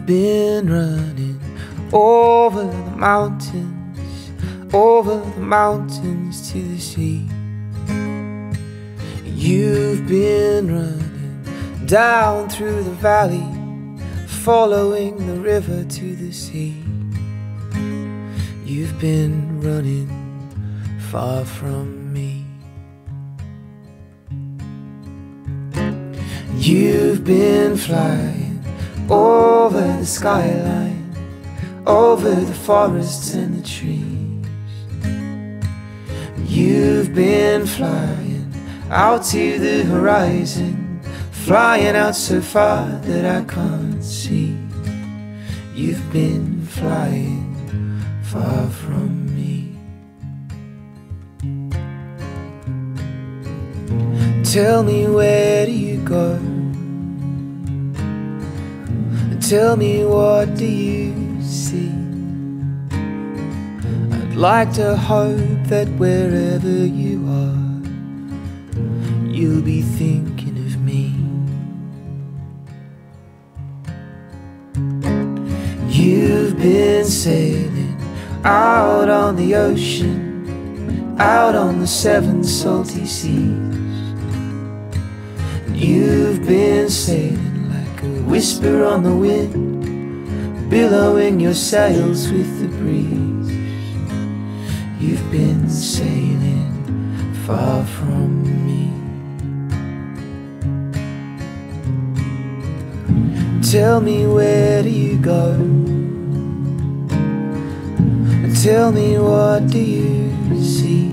You've been running over the mountains to the sea. You've been running down through the valley, following the river to the sea. You've been running far from me. You've been flying over the skyline, over the forests and the trees. You've been flying out to the horizon, flying out so far that I can't see. You've been flying far from me. Tell me, where do you go? Tell me, what do you see? I'd like to hope that wherever you are, you'll be thinking of me. You've been sailing out on the ocean, out on the 7 salty seas. You've been sailing like a whisper on the wind, billowing your sails with the breeze. You've been sailing far from me. Tell me, where do you go? Tell me, what do you see?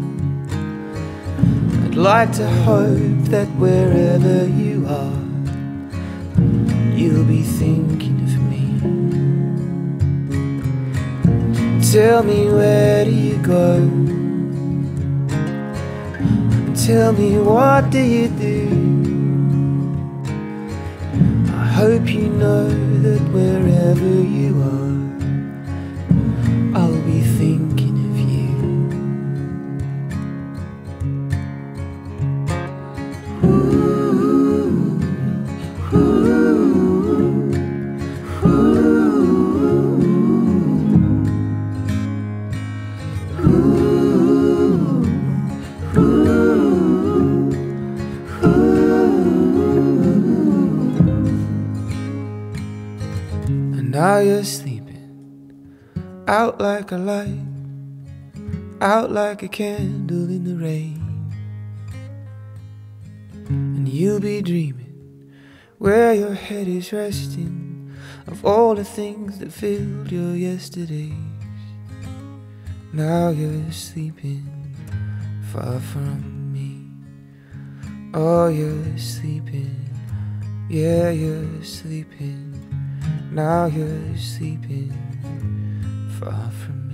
I'd like to hope that wherever you are, you'll be thinking of me. Tell me, where do you go? Tell me, what do you do? I hope you know that wherever you are, I'll be thinking of you. And now you're sleeping, out like a light, out like a candle in the rain. And you'll be dreaming, where your head is resting, of all the things that filled your yesterdays. Now you're sleeping, far from me. Oh, you're sleeping, yeah, you're sleeping. Now you're sleeping, far from me.